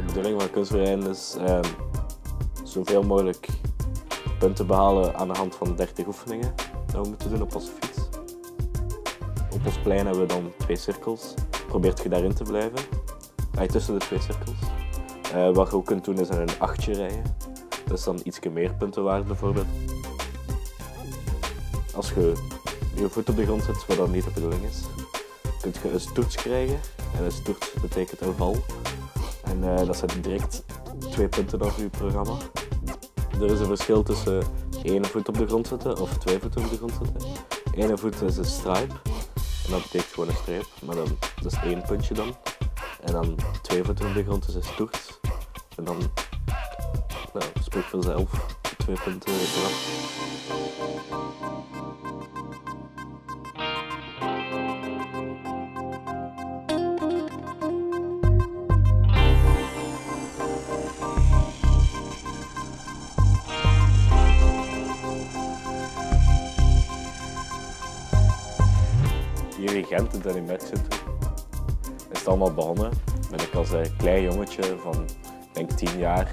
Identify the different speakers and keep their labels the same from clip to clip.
Speaker 1: bedoeling van kunstverrijden is zoveel mogelijk punten behalen aan de hand van 30 oefeningen dat we moeten doen op onze fiets. Op ons plein hebben we dan 2 cirkels. Probeert je daarin te blijven, tussen de 2 cirkels. Wat je ook kunt doen is een 8'tje rijden. Dat is dan iets meer punten waard bijvoorbeeld. Als je je voet op de grond zet, wat dan niet de bedoeling is, kun je een stoets krijgen. En een stoets betekent een val. En dat zijn direct 2 punten op je programma. Er is een verschil tussen 1 voet op de grond zetten of 2 voeten op de grond zetten. 1 voet is een stripe. En dat betekent gewoon een streep, maar dan, dat is 1 puntje dan. En dan 2 voeten op de grond is een stoets. En dan spreekt vanzelf 2 punten eraf. Hier in Gent, in het Immersiecentrum, is het allemaal begonnen. Ben ik als klein jongetje van denk 10 jaar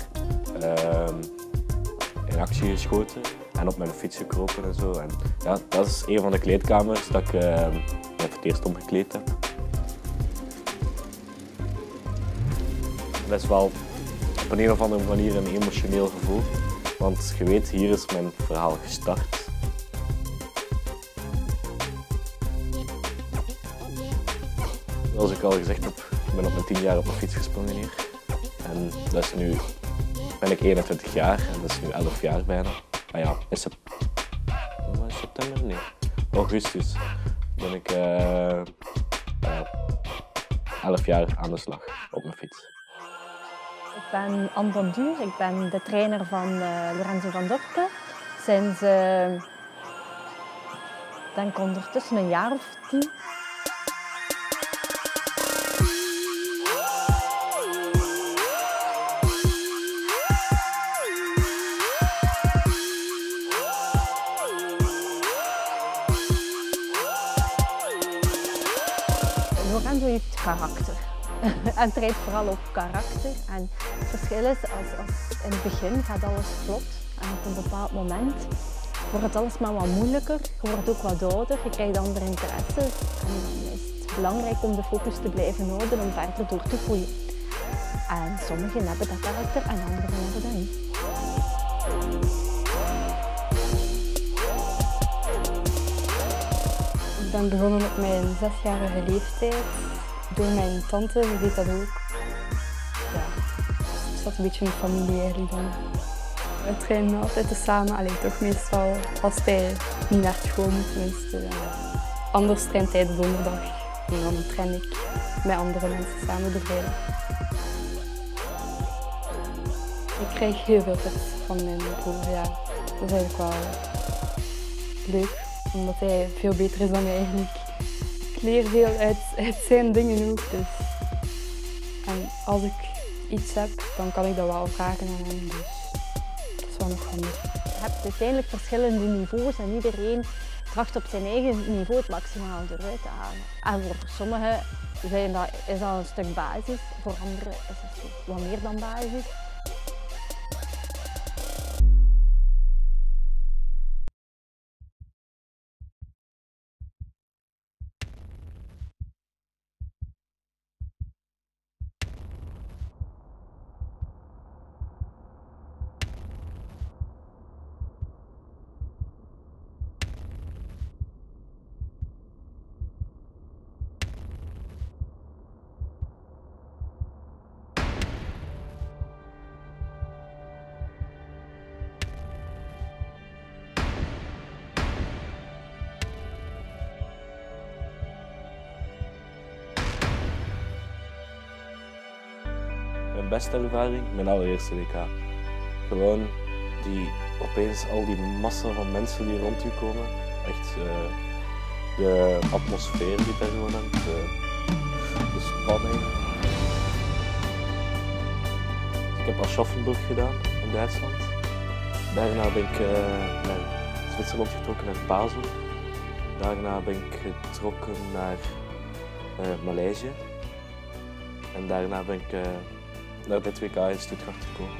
Speaker 1: in actie geschoten en op mijn fiets gekropen en zo. En ja, dat is een van de kleedkamers dat ik me voor het eerst omgekleed heb. Dat is wel op een of andere manier een emotioneel gevoel, want je weet, hier is mijn verhaal gestart. Zoals ik al gezegd heb, ik ben op mijn 10 jaar op mijn fiets gesprongen hier. En dat is nu, ben ik 21 jaar en dat is nu 11 jaar bijna. Maar ja, in september? Nee, augustus ben ik 11 jaar aan de slag op mijn fiets.
Speaker 2: Ik ben Anne van Duur, ik ben de trainer van Lorenzo van Dorpen. Sinds, denk ondertussen een jaar of 10. Lorenzo heeft karakter en traint vooral op karakter. En het verschil is, als in het begin gaat alles vlot en op een bepaald moment wordt het alles maar wat moeilijker. Je wordt ook wat ouder, je krijgt andere interesses en dan is het belangrijk om de focus te blijven houden om verder door te groeien. En sommigen hebben dat karakter en anderen hebben dat niet.
Speaker 3: Ik ben begonnen op mijn 6-jarige leeftijd. Door mijn tante, die deed dat ook. Ja, het zat een beetje in de familie eigenlijk dan. We trainen altijd samen, alleen toch meestal als hij niet naar school moet tenminste. Anders traint hij de donderdag en dan train ik met andere mensen samen de vrijdag. Ik krijg heel veel tips van mijn broer, ja. Dat is eigenlijk wel leuk, omdat hij veel beter is dan mij eigenlijk. Ik leer veel uit zijn dingen ook. Dus. En als ik iets heb, dan kan ik dat wel vragen aan hem. Dus dat is wel nog handig.
Speaker 2: Je hebt uiteindelijk verschillende niveaus en iedereen tracht op zijn eigen niveau het maximaal eruit te halen. En voor sommigen is dat een stuk basis, voor anderen is het wat meer dan basis.
Speaker 1: Mijn beste ervaring, mijn allereerste WK. Gewoon opeens al die massa van mensen die rond je komen. Echt de atmosfeer die daar gewoon hangt, de spanning. Ik heb Aschaffenburg gedaan in Duitsland. Daarna ben ik naar Zwitserland getrokken, naar Basel. Daarna ben ik getrokken naar Maleisië. En daarna ben ik naar dit WK in Stuttgart gekomen.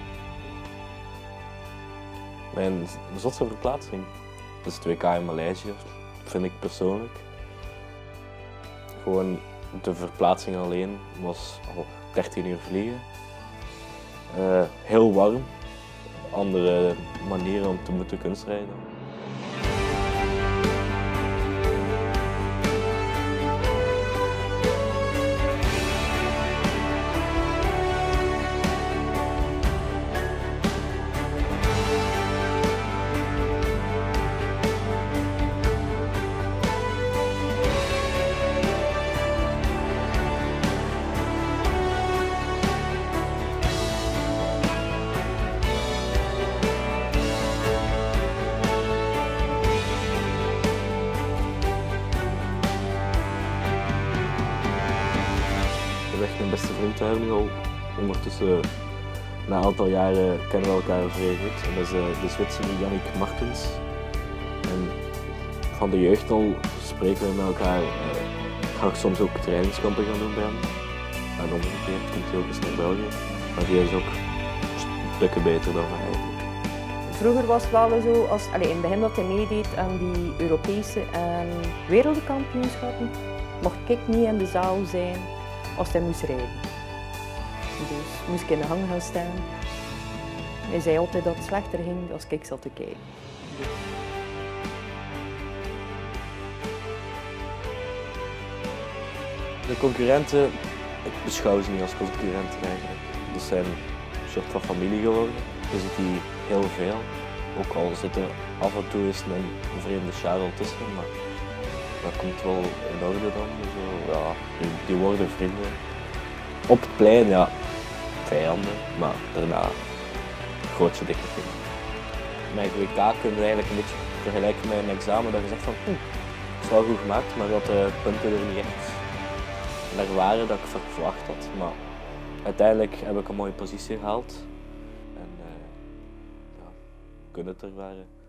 Speaker 1: Mijn zotste verplaatsing is het WK in Maleisië, vind ik persoonlijk. Gewoon de verplaatsing alleen was al 13 uur vliegen. Heel warm, andere manieren om te moeten kunstrijden. Ik ben echt mijn beste vriend daar nu al. Ondertussen, na een aantal jaren, kennen we elkaar vrij goed. En dat is de Zwitser Yannick Martens. En van de jeugd al spreken we met elkaar. Ik ga soms ook trainingskampen gaan doen bij hem. En omgekeerd komt hij ook eens naar België. Maar die is ook stukken beter dan mij eigenlijk.
Speaker 4: Vroeger was het wel zo, in het begin dat hij meedeed aan die Europese en wereldkampioenschappen, mocht ik niet in de zaal zijn als hij moest rijden. Dus moest ik in de hang gaan staan. Hij zei altijd dat het slechter ging als ik zat te kijken.
Speaker 1: De concurrenten, ik beschouw ze niet als concurrenten eigenlijk. Dat zijn een soort van familie geworden. Je ziet die heel veel. Ook al zitten af en toe eens een vreemde Charles tussen, maar dat komt wel in orde dan. Zo, ja, die worden vrienden. Op het plein, ja, vijanden, maar daarna grootste dikke vrienden. Mijn WK kun je eigenlijk een beetje vergelijken met een examen dat je zegt van het is wel goed gemaakt, maar dat de punten er niet echt naar waren dat ik verwacht had. Maar uiteindelijk heb ik een mooie positie gehaald en ja, we kunnen het er waren.